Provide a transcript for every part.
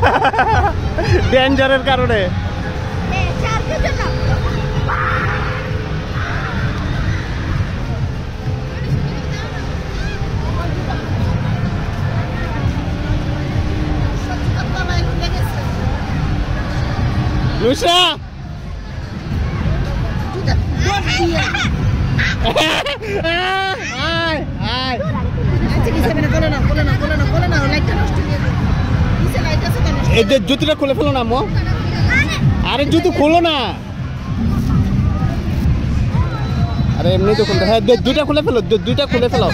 ডেঞ্জারের কারণে। লুসা জুতোটা খুলে ফেলো না আম্মু। আরে জুতো খোলো না। আরে এমনি তো খুলতে, হ্যাঁ দুইটা খুলে ফেলো, দুইটা খুলে ফেলো।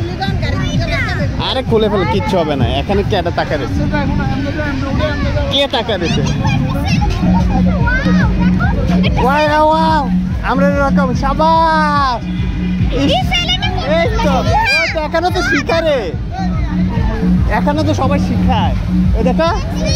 আরে খুলে ফেলো, কিচ্ছু হবে না। এখানে কে একটা টাকা দিচ্ছে, কে টাকা দিচ্ছে? আমরা এরকম সাবাস। এই তো এখানে তো শিখারে, এখানে তো সবাই শিখায়। ওই দেখা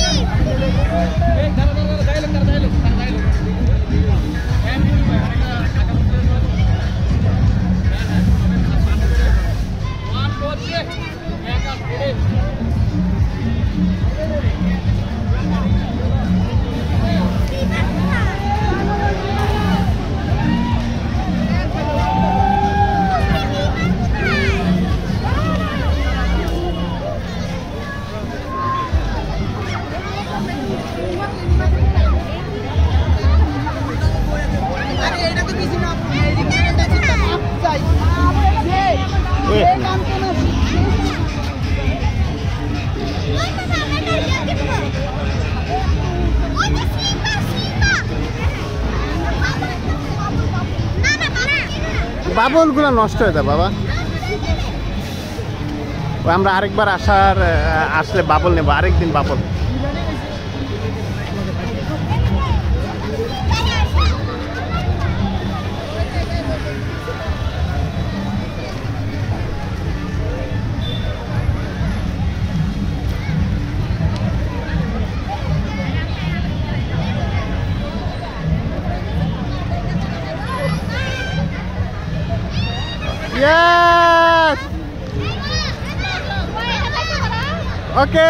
বাবুল গুলো নষ্ট হয়ে যায় বাবা। আমরা আরেকবার আসলে বাবুল নেবো, আরেকদিন বাবুল। Yes! ওকে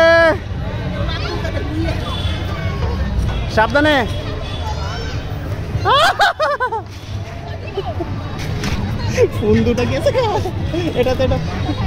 সাবধানে। ফোন দুটা গেছে এটা তো এটা